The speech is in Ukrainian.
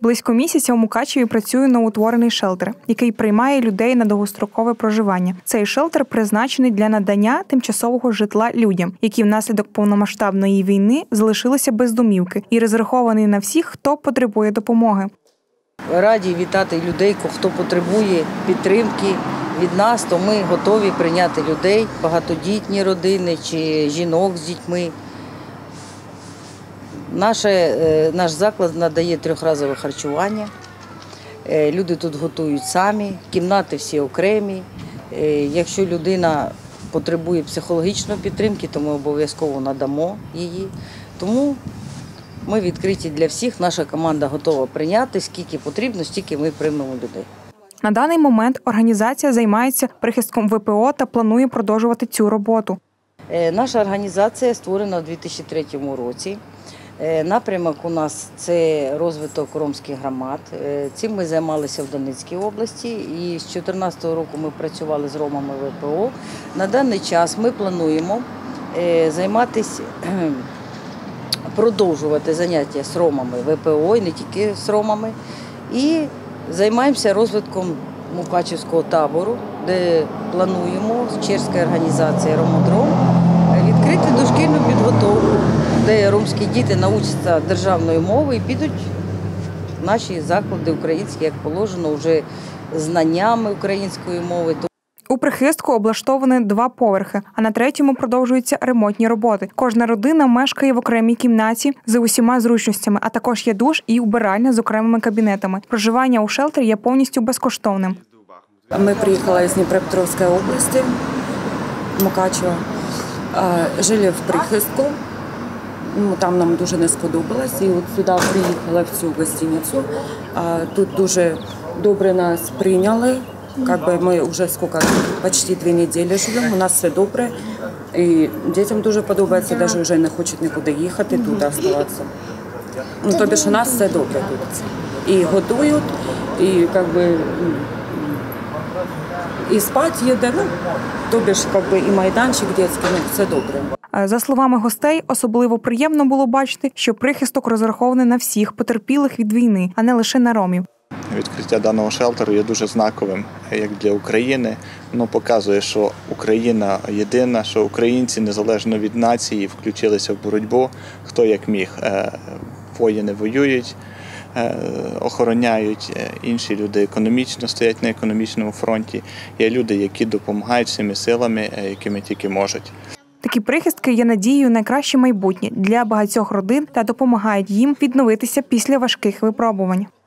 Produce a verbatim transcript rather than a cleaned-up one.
Близько місяця у Мукачеві працює новоутворений шелтер, який приймає людей на довгострокове проживання. Цей шелтер призначений для надання тимчасового житла людям, які внаслідок повномасштабної війни залишилися без домівки, і розрахований на всіх, хто потребує допомоги. Раді вітати людей, хто потребує підтримки від нас, то ми готові прийняти людей, багатодітні родини чи жінок з дітьми. Наше, наш заклад надає трьохразове харчування. Люди тут готують самі, кімнати всі окремі. Якщо людина потребує психологічної підтримки, то ми обов'язково надамо її. Тому ми відкриті для всіх, наша команда готова прийняти, скільки потрібно, стільки ми приймемо людей. На даний момент організація займається прихистком ВПО та планує продовжувати цю роботу. Наша організація створена у дві тисячі третьому році. Напрямок у нас – це розвиток ромських громад. Цим ми займалися в Донецькій області і з дві тисячі чотирнадцятого року ми працювали з ромами ВПО. На даний час ми плануємо займатися, продовжувати заняття з ромами ВПО, і не тільки з ромами. І займаємося розвитком Мукачевського табору, де плануємо з чеською організацією «Ромодром» відкрити дошкільну підготовку, де ромські діти навчаться державної мови і підуть в наші заклади українські, як положено, вже знаннями української мови. У прихистку облаштовані два поверхи, а на третьому продовжуються ремонтні роботи. Кожна родина мешкає в окремій кімнаті з усіма зручностями, а також є душ і убиральня з окремими кабінетами. Проживання у шелтері є повністю безкоштовним. Ми приїхали з Дніпропетровської області, Мукачева. Жили в прихистку, ну, там нам дуже не сподобалось, і от сюди приїхала в цю гостиницю. Тут дуже добре нас прийняли, якби ми вже скільки, почти дві неділі живемо, у нас все добре, і дітям дуже подобається, навіть вже не хочуть нікуди їхати, тут залишатися. Ну, тобі ж у нас все добре тут. І готують, і якби і спати є де, ну, тобі ж якби і майданчик дитячий, ну, все добре. За словами гостей, особливо приємно було бачити, що прихисток розрахований на всіх потерпілих від війни, а не лише на ромів. Відкриття даного шелтеру є дуже знаковим як для України. Воно показує, що Україна єдина, що українці незалежно від нації включилися в боротьбу, хто як міг. Воїни воюють, охороняють, інші люди економічно стоять на економічному фронті. Є люди, які допомагають всіми силами, якими тільки можуть. Такі прихистки є надією на краще майбутнє для багатьох родин та допомагають їм відновитися після важких випробувань.